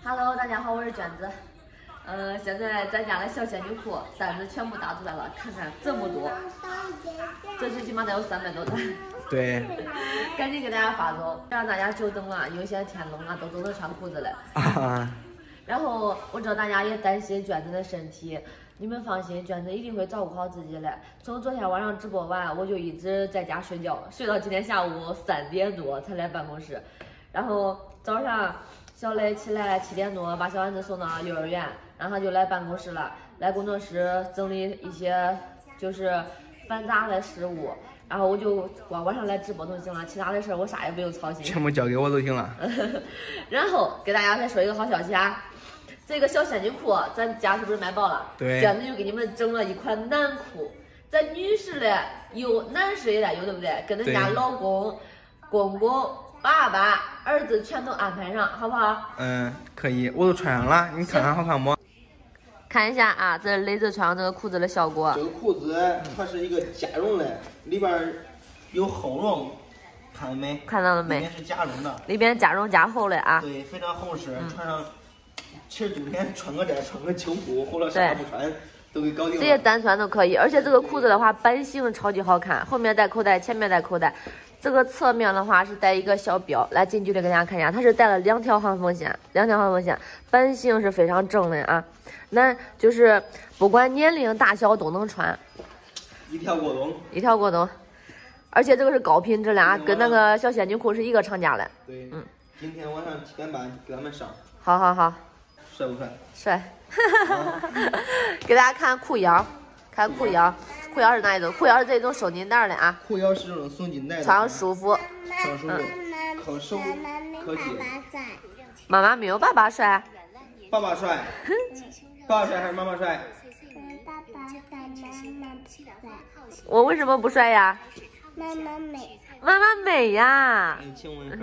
Hello， 大家好，我是卷子。现在咱家的小仙女裤单子全部打出来了，看看这么多，这最起码得有300多单。 对， 赶紧给大家发走，让大家久等了。有些天冷了，都能穿裤子了。然后我知道大家也担心卷子的身体，你们放心，卷子一定会照顾好自己的。从昨天晚上直播完，我就一直在家睡觉，睡到今天下午3点多才来办公室。然后早上小磊起来7点多把小丸子送到幼儿园，然后他就来办公室了，来工作室整理一些就是繁杂的事务。然后我就光晚上来直播就行了，其他的事我啥也不用操心， 全部交给我就行了。 然后给大家再说一个好消息啊，这个小仙女裤咱家是不是卖爆了？ 对， 卷子就给你们整了一款男裤，咱女士的有，男士也有，对不对？跟咱家老公、公公、爸爸、儿子全都安排上，好不好？ 嗯，可以，我都穿上了，你看看好看不？ 看一下啊，这是蕾子穿上这个裤子的效果。 这个裤子它是一个加绒的，里边有厚绒，看到没？ 看到了没？ 里面是加绒的， 里边加绒加厚的啊。 对，非常厚实，穿上。其实冬天穿个这，穿个秋裤或者啥不穿都给搞定了。这些单穿都可以，而且这个裤子的话，版型超级好看，后面带口袋，前面带口袋。这个侧面的话是带一个小标，来近距离给大家看一下，它是带了2条航风线，2条航风线，版型是非常正的啊。那就是不管年龄大小都能穿， 一条过冬， 一条过冬。而且这个是高品质的啊，跟那个小仙女裤是一个厂家的。 对，今天晚上7点半给他们上。 好好好。 帅不帅？ 帅。给大家看裤腰，看裤腰。裤腰是哪一种？裤腰是这种收紧带的啊。 裤腰是这种松紧带的， 穿上舒服。 穿舒服，可收可紧。 妈妈没有爸爸帅。 爸爸帅。爸爸帅还是妈妈帅？ 爸爸帅，妈妈帅。 我为什么不帅呀？ 妈妈美。 妈妈美呀。 你亲我一口。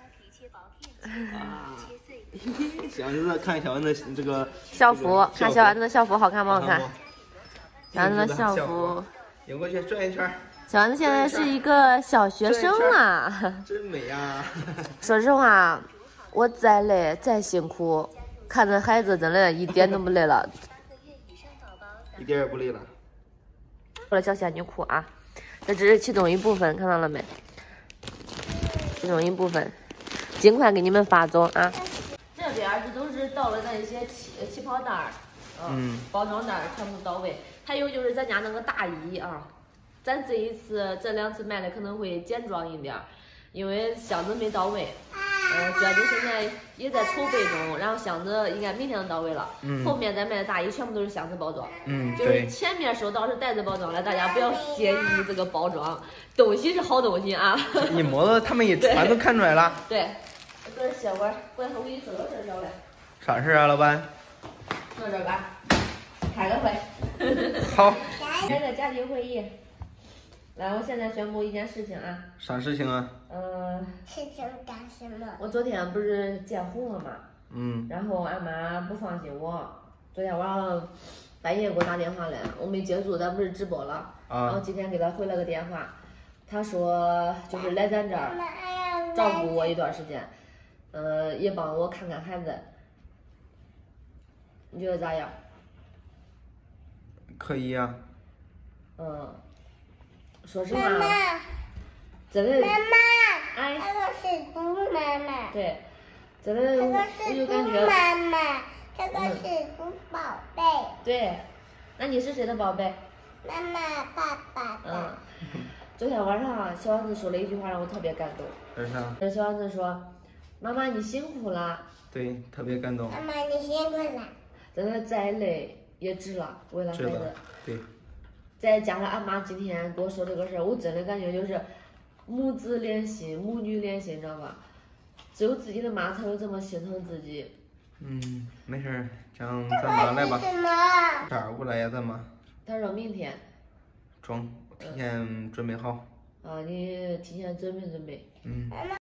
小丸子看小丸子这个校服，看小丸子的校服好看不好看？小丸子的校服， 扭过去转一圈。 小丸子现在是一个小学生啊， 真美啊！ 说实话，我再累再辛苦，看着孩子真的一点都不累了， 一点也不累了。 我的小仙女裤啊，这只是其中一部分，看到了没？其中一部分，尽快给你们发走啊！这边这都是到了的一些气泡袋儿，包装袋全部到位。还有就是咱家那个大衣啊，咱这2次卖的可能会简装一点，因为箱子没到位。卷子现在也在筹备中，然后箱子应该明天就到位了。后面咱卖的大衣全部都是箱子包装。就是前面收到是袋子包装的，大家不要介意这个包装，东西是好东西啊。 一摸到他们一穿都看出来了。 对。这是鞋管，回头我给你说个事儿，小磊。 啥事啊，老板？ 坐这儿吧，开个会。 好。 开个家庭会议。来，我现在宣布一件事情啊。 啥事情啊？ 事情干什么？ 我昨天不是见红了嘛？然后俺妈不放心我，昨天晚上半夜给我打电话来，我没接住，咱不是直播了。然后今天给他回了个电话，他说就是来咱这儿照顾我一段时间。也帮我看看孩子，你觉得咋样？ 可以呀。 说实话， 妈妈， 真的。 妈妈， 哎， 这个是猪妈妈。 对，真的，我就感觉。 妈妈，这个是猪宝贝。 对，那你是谁的宝贝？ 妈妈，爸爸的。 昨天晚上小丸子说了一句话让我特别感动。 是啥？ 小丸子说。妈妈，你辛苦了。 对，特别感动。 妈妈，你辛苦了。 真的再累也值了，为了孩子。 对。 再加上俺妈今天跟我说这个事儿，我真的感觉就是母子连心，母女连心，你知道吧？只有自己的妈才会这么心疼自己。 没事儿，让咱妈来吧。 什么？ 这儿不来呀，咱妈。 他说明天。 中，提前准备好。 你提前准备。 妈妈。